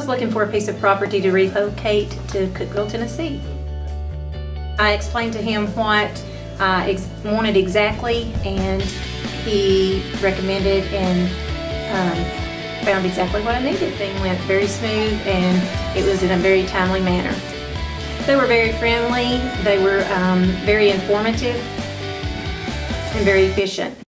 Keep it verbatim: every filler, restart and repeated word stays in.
was looking for a piece of property to relocate to Cookeville, Tennessee. I explained to him what I ex wanted exactly, and he recommended and um, found exactly what I needed. Things went very smooth, and it was in a very timely manner. They were very friendly, they were um, very informative, and very efficient.